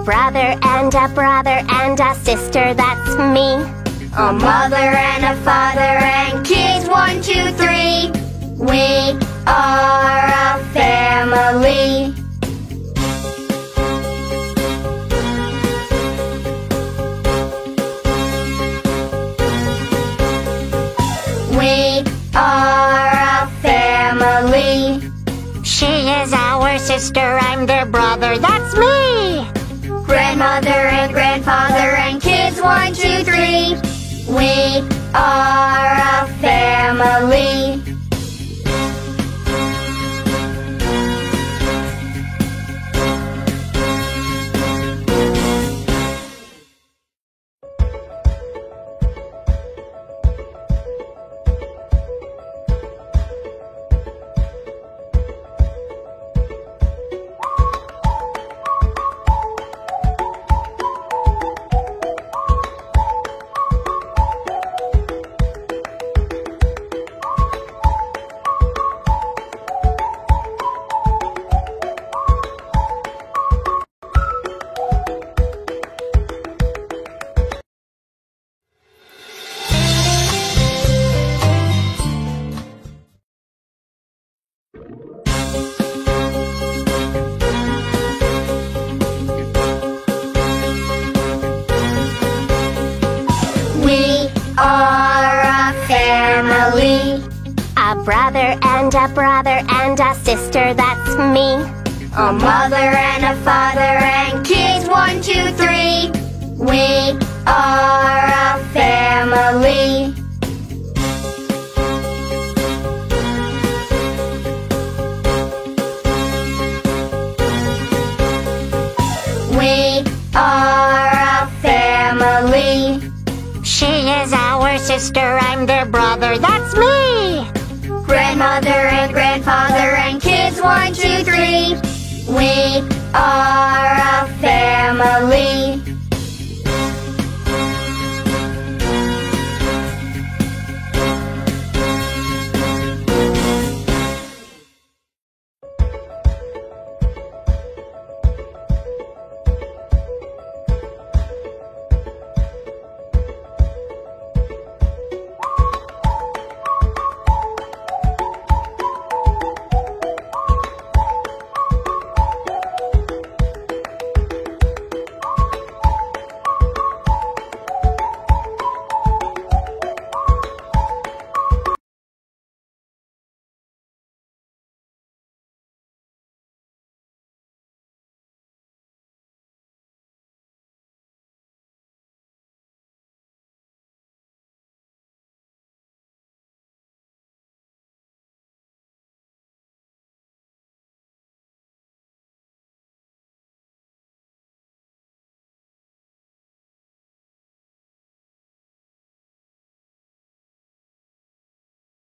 brother and a brother and a sister, that's me. A mother and a father and kids 1, 2, 3. We are a family. We are a family. She is our sister, I'm their brother, that's me. Grandmother and grandfather and kids 1, 2, 3. We are a family. A brother and a brother and a sister, that's me. A mother and a father and kids 1, 2, 3. We are a family. We are a family. She is our sister, I'm their brother, that's me. Grandmother and grandfather and kids 1, 2, 3. We are a family.